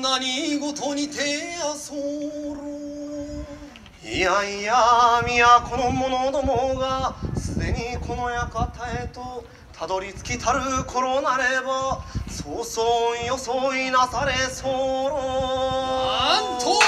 何事にてやそろ。 いやいや都の者どもがすでにこの館へとたどり着きたる頃なれば、早々装いなされ候。 なんと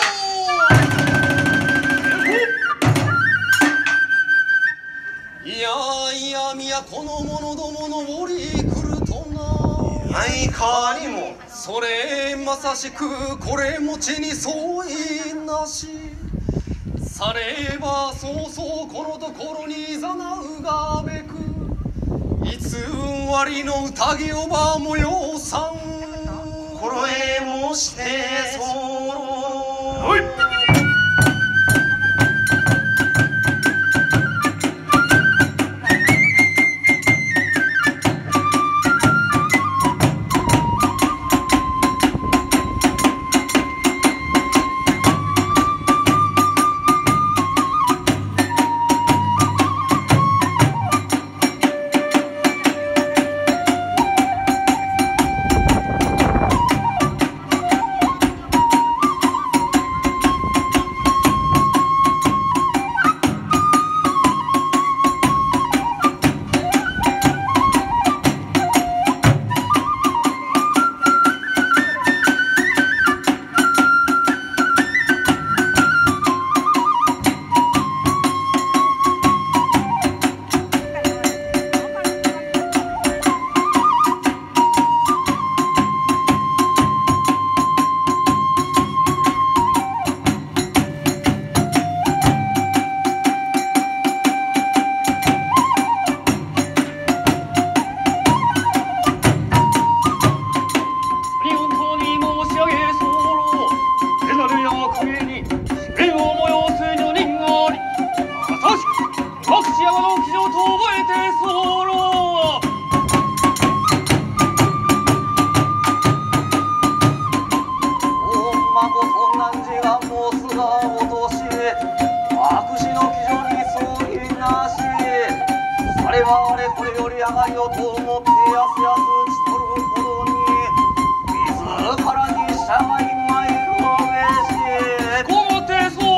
いやいや都の者どもの折り来るとな。 いかにもそれまさしくこれ持ちに相違なし。さればそうそうこのところにざなうがべく、偽りの宴をば模様さん心得申して候。 おいこれより上がりをと思ってやすやすしとるほどに自らに従いまいるべし。 こもて候。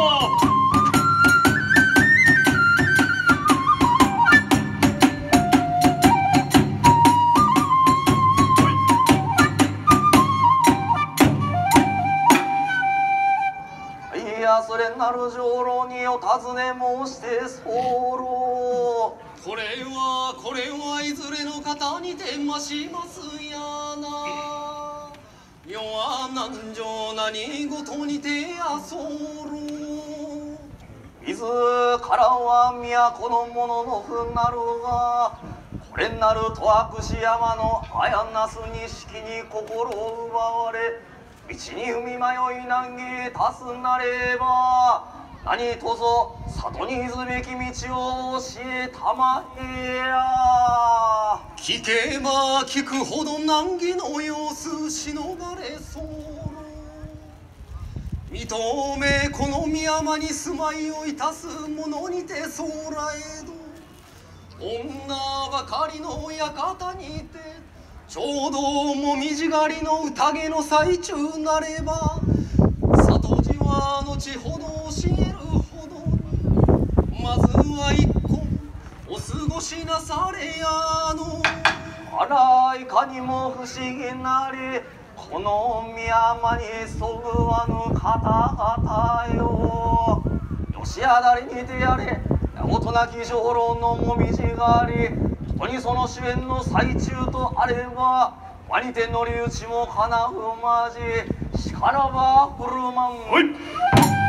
いやそれなる上老にお尋ね申して候。 これはいずれの方にてましますやな。世は何情何事にてやそろ。 自らは都の者のふなるが、これなると悪し山の綾なす錦に心を奪われ、道に踏み迷い難儀たすなれば、何とぞ里に行くべき道を教えたまえや。 聞けば聞くほど難儀の様子しのがれそう。認めこの御山に住まいをいたす者にてそうらえど、女ばかりの館にてちょうどもみじ狩りの宴の最中なれば、里地は後ほど教えるほどに、まずは一個お過ごしなされやの。 あらいかにも不思議なり、この御山にそぐわぬ方々よ。よしあだりにてやれ大人気上老のもみじ狩り、人にその主演の最中とあれば、ワニて乗り打ちもかなうまじ、しからば振るまん。